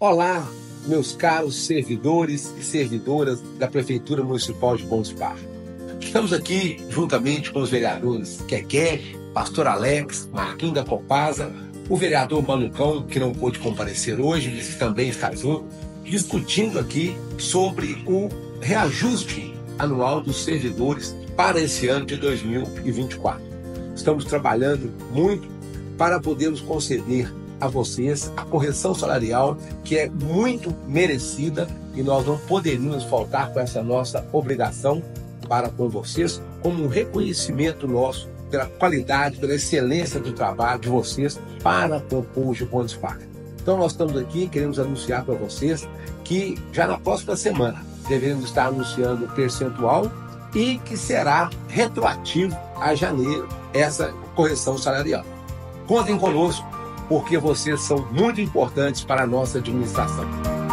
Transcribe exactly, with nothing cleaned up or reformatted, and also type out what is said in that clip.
Olá, meus caros servidores e servidoras da Prefeitura Municipal de Pão de Açúcar. Estamos aqui juntamente com os vereadores Keké, Pastor Alex, Marquinhos da Copasa, o vereador Malucão, que não pôde comparecer hoje, mas que também está junto, discutindo aqui sobre o reajuste anual dos servidores para esse ano de dois mil e vinte e quatro. Estamos trabalhando muito para podermos conceder a vocês a correção salarial que é muito merecida e nós não poderíamos faltar com essa nossa obrigação para com vocês, como um reconhecimento nosso pela qualidade, pela excelência do trabalho de vocês para com o povo de Pão de Açúcar. Então nós estamos aqui e queremos anunciar para vocês que já na próxima semana devemos estar anunciando o percentual e que será retroativo a janeiro essa correção salarial. Contem conosco, porque vocês são muito importantes para a nossa administração.